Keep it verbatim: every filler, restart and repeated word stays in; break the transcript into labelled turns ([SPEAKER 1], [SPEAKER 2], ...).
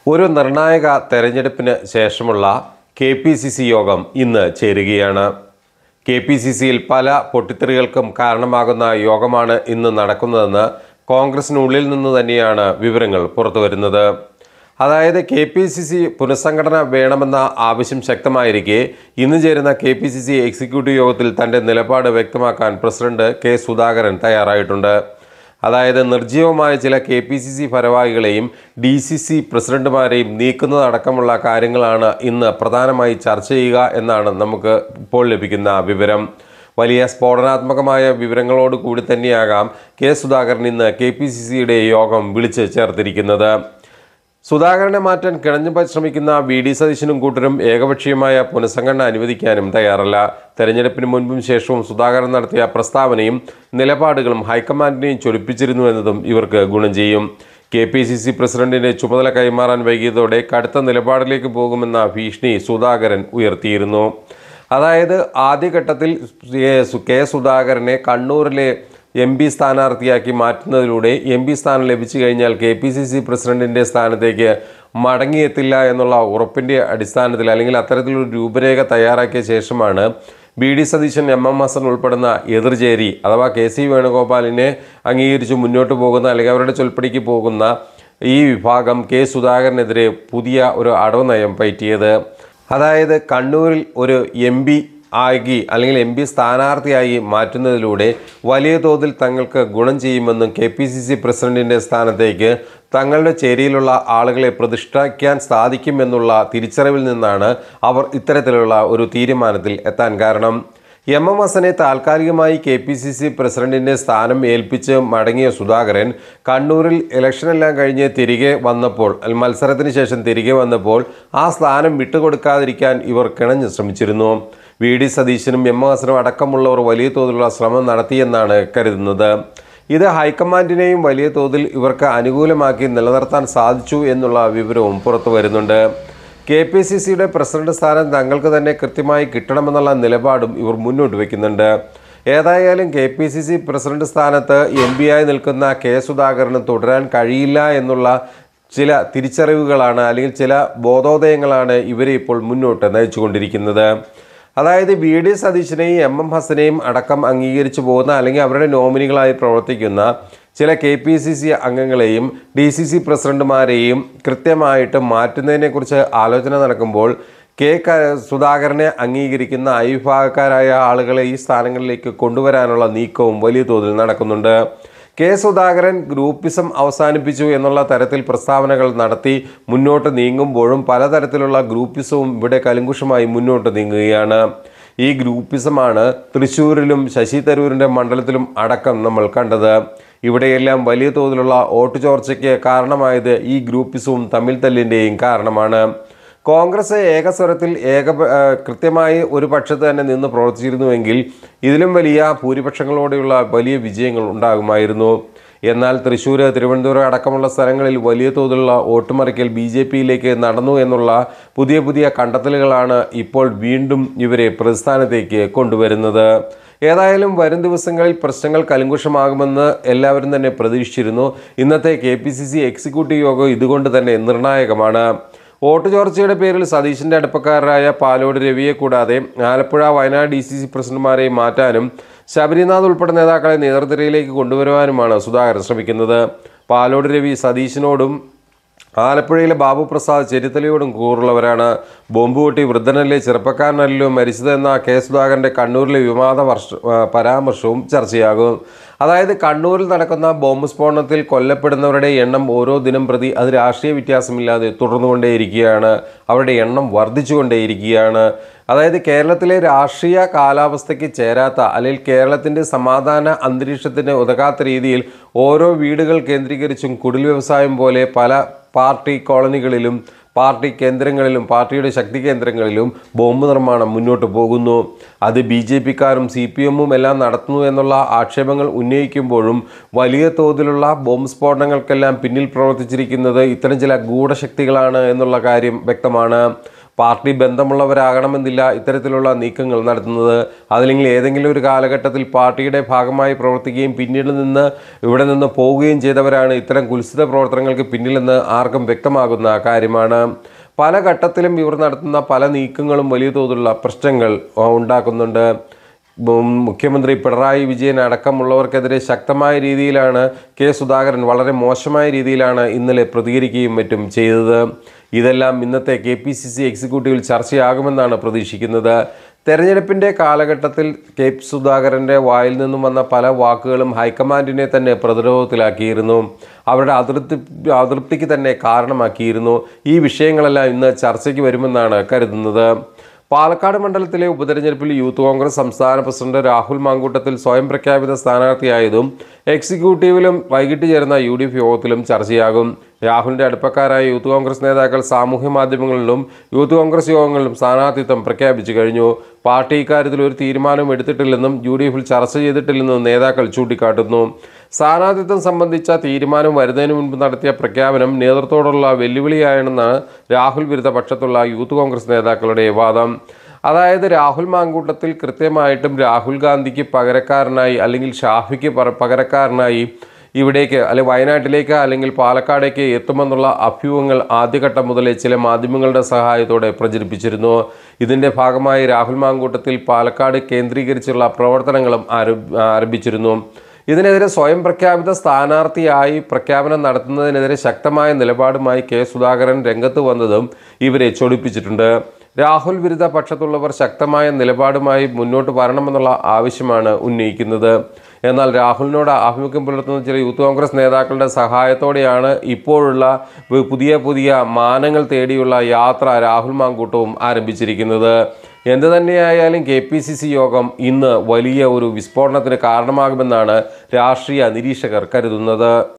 [SPEAKER 1] ഒരു നിർണായക തെരഞ്ഞെടുപ്പിന് ശേഷമുള്ള കെ പി സി സി യോഗം ഇന്ന് ചേരുകയാണ്. കെ പി സി സിയിൽ പല പൊട്ടിത്തെറികൾക്കും കാരണമാകുന്ന യോഗമാണ് ഇന്ന് നടക്കുന്നതെന്ന് കോൺഗ്രസിനുള്ളിൽ നിന്ന് തന്നെയാണ് വിവരങ്ങൾ പുറത്തുവരുന്നത്. അതായത് കെ പി സി സി പുനഃസംഘടന വേണമെന്ന ആവശ്യം ശക്തമായിരിക്കെ ഇന്ന് ചേരുന്ന K P C C executive യോഗത്തിൽ തൻ്റെ നിലപാട് വ്യക്തമാക്കാൻ പ്രസിഡന്റ് കെ സുധാകരൻ തയ്യാറായിട്ടുണ്ട്. അതായത് നിർജ്ജീവമായ ചില കെ പി സി സി ഭാരവാഹികളെയും ഡി സി സി പ്രസിഡന്റുമാരെയും നീക്കുന്നതടക്കമുള്ള കാര്യങ്ങളാണ് ഇന്ന് പ്രധാനമായി ചർച്ച ചെയ്യുക എന്നാണ് നമുക്ക് ഇപ്പോൾ ലഭിക്കുന്ന വിവരം. വലിയ സ്ഫോടനാത്മകമായ വിവരങ്ങളോട് കൂടി തന്നെയാകാം കെ സുധാകരൻ ഇന്ന് കെ പി സി സിയുടെ യോഗം വിളിച്ച് ചേർത്തിരിക്കുന്നത്. സുധാകരനെ മാറ്റാൻ കിണഞ്ഞു ശ്രമിക്കുന്ന വി ഡി സതീശനും കൂട്ടരും ഏകപക്ഷീയമായ പുനഃസംഘടന അനുവദിക്കാനും തയ്യാറല്ല. തെരഞ്ഞെടുപ്പിന് മുൻപും ശേഷവും സുധാകരൻ നടത്തിയ പ്രസ്താവനയും നിലപാടുകളും ഹൈക്കമാൻഡിനെയും ചൊലിപ്പിച്ചിരുന്നു എന്നതും ഇവർക്ക് ഗുണം ചെയ്യും. കെ പി സി സി പ്രസിഡന്റിന്റെ ചുമതല കൈമാറാൻ വൈകിയതോടെ കടുത്ത നിലപാടിലേക്ക് പോകുമെന്ന ഭീഷണി സുധാകരൻ ഉയർത്തിയിരുന്നു. അതായത് ആദ്യഘട്ടത്തിൽ കെ സുധാകരനെ കണ്ണൂരിലെ എം പി സ്ഥാനാർത്ഥിയാക്കി മാറ്റുന്നതിലൂടെ എം പി സ്ഥാനം ലഭിച്ചു കഴിഞ്ഞാൽ കെ പി സി സി പ്രസിഡന്റിൻ്റെ സ്ഥാനത്തേക്ക് മടങ്ങിയെത്തില്ല എന്നുള്ള ഉറപ്പിൻ്റെ അടിസ്ഥാനത്തിൽ അല്ലെങ്കിൽ അത്തരത്തിലൊരു രൂപരേഖ തയ്യാറാക്കിയ ശേഷമാണ് B D Satheesan, M M Hasan ഉൾപ്പെടുന്ന എതിർചേരി അഥവാ കെ സി വേണുഗോപാലിനെ അംഗീകരിച്ച് മുന്നോട്ട് പോകുന്ന അല്ലെങ്കിൽ അവരുടെ ചൊൽപ്പടിക്ക് പോകുന്ന ഈ വിഭാഗം കെ സുധാകരനെതിരെ പുതിയ ഒരു അടവ് നയം പയറ്റിയത്. അതായത് കണ്ണൂരിൽ ഒരു എം പി ആക്കി അല്ലെങ്കിൽ എം പി സ്ഥാനാർത്ഥിയായി മാറ്റുന്നതിലൂടെ വലിയ തോതിൽ തങ്ങൾക്ക് ഗുണം ചെയ്യുമെന്നും കെ പി സി സി പ്രസിഡന്റിൻ്റെ സ്ഥാനത്തേക്ക് തങ്ങളുടെ ചേരിയിലുള്ള ആളുകളെ പ്രതിഷ്ഠിക്കാൻ സാധിക്കുമെന്നുള്ള തിരിച്ചറിവിൽ നിന്നാണ് അവർ ഇത്തരത്തിലുള്ള ഒരു തീരുമാനത്തിൽ എത്താൻ കാരണം. എം എം ഹസനെ താൽക്കാലികമായി കെ പി സി സി പ്രസിഡന്റിൻ്റെ സ്ഥാനം ഏൽപ്പിച്ച് മടങ്ങിയ സുധാകരൻ കണ്ണൂരിൽ ഇലക്ഷനെല്ലാം കഴിഞ്ഞ് തിരികെ വന്നപ്പോൾ മത്സരത്തിന് ശേഷം തിരികെ വന്നപ്പോൾ ആ സ്ഥാനം വിട്ടുകൊടുക്കാതിരിക്കാൻ ഇവർ കിണഞ്ഞ് ശ്രമിച്ചിരുന്നു. വി ഡി സതീശനും എം എം ഹസനും അടക്കമുള്ളവർ വലിയ തോതിലുള്ള ശ്രമം നടത്തിയെന്നാണ് കരുതുന്നത്. ഇത് ഹൈക്കമാൻഡിനെയും വലിയ തോതിൽ ഇവർക്ക് അനുകൂലമാക്കി നിലനിർത്താൻ സാധിച്ചു എന്നുള്ള വിവരവും പുറത്തു വരുന്നുണ്ട്. കെ പി സി സിയുടെ പ്രസിഡന്റ് സ്ഥാനം തങ്ങൾക്ക് തന്നെ കൃത്യമായി കിട്ടണമെന്നുള്ള നിലപാടും ഇവർ മുന്നോട്ട് വയ്ക്കുന്നുണ്ട്. ഏതായാലും K P C C president സ്ഥാനത്ത് എം പി ആയി നിൽക്കുന്ന കെ സുധാകരന് തുടരാൻ കഴിയില്ല എന്നുള്ള ചില തിരിച്ചറിവുകളാണ് അല്ലെങ്കിൽ ചില ബോധോദയങ്ങളാണ് ഇവരെ ഇപ്പോൾ മുന്നോട്ട് നയിച്ചുകൊണ്ടിരിക്കുന്നത്. അതായത് വി ഡി സതീശനെയും എം എം ഹസനെയും അടക്കം അംഗീകരിച്ചു പോകുന്ന അല്ലെങ്കിൽ അവരുടെ നോമിനികളായി പ്രവർത്തിക്കുന്ന ചില കെ പി സി സി അംഗങ്ങളെയും ഡി സി സി പ്രസിഡന്റുമാരെയും കൃത്യമായിട്ട് മാറ്റുന്നതിനെക്കുറിച്ച് ആലോചന നടക്കുമ്പോൾ കെ സുധാകരനെ അംഗീകരിക്കുന്ന അവിഭാഗക്കാരായ ആളുകളെ ഈ സ്ഥാനങ്ങളിലേക്ക് കൊണ്ടുവരാനുള്ള നീക്കവും വലിയ തോതിൽ നടക്കുന്നുണ്ട്. കെ സുധാകരൻ ഗ്രൂപ്പിസം അവസാനിപ്പിച്ചു എന്നുള്ള തരത്തിൽ പ്രസ്താവനകൾ നടത്തി മുന്നോട്ട് നീങ്ങുമ്പോഴും പലതരത്തിലുള്ള ഗ്രൂപ്പിസവും ഇവിടെ കലുങ്കുഷമായി മുന്നോട്ട് നീങ്ങുകയാണ്. ഈ ഗ്രൂപ്പിസമാണ് തൃശ്ശൂരിലും ശശി തരൂരിൻ്റെ മണ്ഡലത്തിലും അടക്കം നമ്മൾ കണ്ടത്. ഇവിടെയെല്ലാം വലിയ തോതിലുള്ള വോട്ട് ചോർച്ചയ്ക്ക് കാരണമായത് ഈ ഗ്രൂപ്പിസവും തമ്മിൽ തല്ലിൻ്റെയും കാരണമാണ്. കോൺഗ്രസ് ഏകസ്വരത്തിൽ ഏക കൃത്യമായി ഒരു പക്ഷത്ത് തന്നെ നിന്ന് പ്രവർത്തിച്ചിരുന്നുവെങ്കിൽ ഇതിലും വലിയ ഭൂരിപക്ഷങ്ങളോടെയുള്ള വലിയ വിജയങ്ങൾ ഉണ്ടാകുമായിരുന്നു. എന്നാൽ തൃശ്ശൂർ, തിരുവനന്തപുരം അടക്കമുള്ള സ്ഥലങ്ങളിൽ വലിയ തോതിലുള്ള വോട്ടുമറിക്കൽ ബി ജെ പിയിലേക്ക് നടന്നു എന്നുള്ള പുതിയ പുതിയ കണ്ടെത്തലുകളാണ് ഇപ്പോൾ വീണ്ടും ഇവരെ പ്രതിസ്ഥാനത്തേക്ക് കൊണ്ടുവരുന്നത്. ഏതായാലും വരും ദിവസങ്ങളിൽ പ്രശ്നങ്ങൾ കലുങ്കുഷമാകുമെന്ന് എല്ലാവരും തന്നെ പ്രതീക്ഷിച്ചിരുന്നു. ഇന്നത്തെ K P C C executive യോഗം ഇതുകൊണ്ട് തന്നെ നിർണായകമാണ്. വോട്ട് ചോർച്ചയുടെ പേരിൽ സതീശൻ്റെ അടുപ്പക്കാരായ പാലോട് രവിയെ കൂടാതെ Alappuzha, Wayanad D C C പ്രസിഡന്റുമാരെ മാറ്റാനും ശബരിനാഥ് ഉൾപ്പെടെ നേതാക്കളെ നേതൃനിരയിലേക്ക് കൊണ്ടുവരുവാനുമാണ് സുധാകരൻ ശ്രമിക്കുന്നത്. പാലോട് രവി സതീശനോടും ആലപ്പുഴയിലെ ബാബു പ്രസാദ് ചെരിത്തലയോടും കൂറുള്ളവരാണ്. ബോംബ് പൊട്ടി വൃദ്ധനല്ലേ ചെറുപ്പക്കാരനല്ലോ മരിച്ചതെന്ന കെ സുധാകരൻ്റെ കണ്ണൂരിലെ വിവാദ വർഷ പരാമർശവും ചർച്ചയാകും. അതായത് കണ്ണൂരിൽ നടക്കുന്ന ബോംബ് സ്ഫോടനത്തിൽ കൊല്ലപ്പെടുന്നവരുടെ എണ്ണം ഓരോ ദിനം പ്രതി അത് രാഷ്ട്രീയ വ്യത്യാസമില്ലാതെ തുടർന്നുകൊണ്ടേയിരിക്കുകയാണ്. അവരുടെ എണ്ണം വർദ്ധിച്ചുകൊണ്ടേയിരിക്കുകയാണ്. അതായത് കേരളത്തിലെ രാഷ്ട്രീയ കാലാവസ്ഥയ്ക്ക് ചേരാത്ത അല്ലെങ്കിൽ കേരളത്തിൻ്റെ സമാധാന അന്തരീക്ഷത്തിന് ഉതകാത്ത രീതിയിൽ ഓരോ വീടുകൾ കേന്ദ്രീകരിച്ചും കുടിൽ വ്യവസായം പോലെ പല പാർട്ടി കോളനികളിലും പാർട്ടി കേന്ദ്രങ്ങളിലും പാർട്ടിയുടെ ശക്തി കേന്ദ്രങ്ങളിലും ബോംബ് നിർമ്മാണം മുന്നോട്ട് പോകുന്നു. അത് ബി ജെ പിക്കാരും സി പി എമ്മും എല്ലാം നടത്തുന്നു എന്നുള്ള ആക്ഷേപങ്ങൾ ഉന്നയിക്കുമ്പോഴും വലിയ തോതിലുള്ള ബോംബ് സ്ഫോടനങ്ങൾക്കെല്ലാം പിന്നിൽ പ്രവർത്തിച്ചിരിക്കുന്നത് ഇത്തരം ചില ഗൂഢശക്തികളാണ് എന്നുള്ള കാര്യം വ്യക്തമാണ്. പാർട്ടി ബന്ധമുള്ളവരാകണമെന്നില്ല ഇത്തരത്തിലുള്ള നീക്കങ്ങൾ നടത്തുന്നത്. അതല്ലെങ്കിൽ ഏതെങ്കിലും ഒരു കാലഘട്ടത്തിൽ പാർട്ടിയുടെ ഭാഗമായി പ്രവർത്തിക്കുകയും പിന്നീട് നിന്ന് ഇവിടെ നിന്ന് പോവുകയും ചെയ്തവരാണ് ഇത്തരം കുൽസിത പ്രവർത്തനങ്ങൾക്ക് പിന്നിലെന്ന് ആർക്കും വ്യക്തമാകുന്ന കാര്യമാണ്. പല ഘട്ടത്തിലും ഇവർ നടത്തുന്ന പല നീക്കങ്ങളും വലിയ തോതിലുള്ള പ്രശ്നങ്ങൾ ഉണ്ടാക്കുന്നുണ്ട്. മുഖ്യമന്ത്രി പിണറായി വിജയൻ അടക്കമുള്ളവർക്കെതിരെ ശക്തമായ രീതിയിലാണ് കെ സുധാകരൻ വളരെ മോശമായ രീതിയിലാണ് ഇന്നലെ പ്രതികരിക്കുകയും മറ്റും ചെയ്തത്. ഇതെല്ലാം ഇന്നത്തെ കെ പി സി സി എക്സിക്യൂട്ടീവിൽ ചർച്ചയാകുമെന്നാണ് പ്രതീക്ഷിക്കുന്നത്. തെരഞ്ഞെടുപ്പിൻ്റെ കാലഘട്ടത്തിൽ കെ സുധാകരൻ്റെ വായിൽ നിന്നും വന്ന പല വാക്കുകളും ഹൈക്കമാൻഡിനെ തന്നെ പ്രതിരോധത്തിലാക്കിയിരുന്നു, അവരുടെ അതൃപ്തി അതൃപ്തിക്ക് തന്നെ കാരണമാക്കിയിരുന്നു. ഈ വിഷയങ്ങളെല്ലാം ഇന്ന് ചർച്ചയ്ക്ക് വരുമെന്നാണ് കരുതുന്നത്. പാലക്കാട് മണ്ഡലത്തിലെ ഉപതെരഞ്ഞെടുപ്പിൽ യൂത്ത് കോൺഗ്രസ് സംസ്ഥാന പ്രസിഡന്റ് രാഹുൽ മാങ്കൂട്ടത്തിൽ സ്വയം പ്രഖ്യാപിത സ്ഥാനാർത്ഥിയായതും എക്സിക്യൂട്ടീവിലും വൈകിട്ട് ചേർന്ന യു ഡി എഫ് യോഗത്തിലും ചർച്ചയാകും. രാഹുലിൻ്റെ അടുപ്പക്കാരായ യൂത്ത് കോൺഗ്രസ് നേതാക്കൾ സാമൂഹ്യ മാധ്യമങ്ങളിലും യൂത്ത് കോൺഗ്രസ് യോഗങ്ങളിലും സ്ഥാനാർത്ഥിത്വം പ്രഖ്യാപിച്ചു കഴിഞ്ഞു. പാർട്ടി ഇക്കാര്യത്തിൽ ഒരു തീരുമാനവും എടുത്തിട്ടില്ലെന്നും യു ഡി എഫിൽ ചർച്ച ചെയ്തിട്ടില്ലെന്നും നേതാക്കൾ ചൂണ്ടിക്കാട്ടുന്നു. സ്ഥാനാർത്ഥിത്വം സംബന്ധിച്ച തീരുമാനം വരുന്നതിന് മുൻപ് നടത്തിയ പ്രഖ്യാപനം നേതൃത്വത്തോടുള്ള വെല്ലുവിളിയാണെന്നാണ് രാഹുൽ വിരുദ്ധ പക്ഷത്തുള്ള യൂത്ത് കോൺഗ്രസ് നേതാക്കളുടെ വാദം. അതായത് രാഹുൽ മാങ്കൂട്ടത്തിൽ കൃത്യമായിട്ടും രാഹുൽ ഗാന്ധിക്ക് പകരക്കാരനായി അല്ലെങ്കിൽ ഷാഫിക്ക് പകരക്കാരനായി ഇവിടേക്ക് അല്ലെങ്കിൽ വയനാട്ടിലേക്ക് അല്ലെങ്കിൽ പാലക്കാടേക്ക് എത്തുമെന്നുള്ള അഭ്യൂഹങ്ങൾ ആദ്യഘട്ടം മുതലേ ചില മാധ്യമങ്ങളുടെ സഹായത്തോടെ പ്രചരിപ്പിച്ചിരുന്നു. ഇതിൻ്റെ ഭാഗമായി രാഹുൽ മാങ്കൂട്ടത്തിൽ പാലക്കാട് കേന്ദ്രീകരിച്ചുള്ള പ്രവർത്തനങ്ങളും ആരംഭിച്ചിരുന്നു. ഇതിനെതിരെ സ്വയം പ്രഖ്യാപിത സ്ഥാനാർത്ഥിയായി പ്രഖ്യാപനം നടത്തുന്നതിനെതിരെ ശക്തമായ നിലപാടുമായി കെ സുധാകരൻ രംഗത്ത് വന്നതും ഇവരെ ചൊടിപ്പിച്ചിട്ടുണ്ട്. രാഹുൽ വിരുദ്ധ പക്ഷത്തുള്ളവർ ശക്തമായ നിലപാടുമായി മുന്നോട്ട് വരണമെന്നുള്ള ആവശ്യമാണ് ഉന്നയിക്കുന്നത്. എന്നാൽ രാഹുലിനോട് ആഭിമുഖ്യം പുലർത്തുന്ന ചില യൂത്ത് കോൺഗ്രസ് നേതാക്കളുടെ സഹായത്തോടെയാണ് ഇപ്പോഴുള്ള പുതിയ പുതിയ മാനങ്ങൾ തേടിയുള്ള യാത്ര രാഹുൽ മാങ്കൂട്ടവും ആരംഭിച്ചിരിക്കുന്നത്. എന്തു തന്നെയായാലും കെ പി സി സി യോഗം ഇന്ന് വലിയ ഒരു വിസ്ഫോടനത്തിന് കാരണമാകുമെന്നാണ് രാഷ്ട്രീയ നിരീക്ഷകർ കരുതുന്നത്.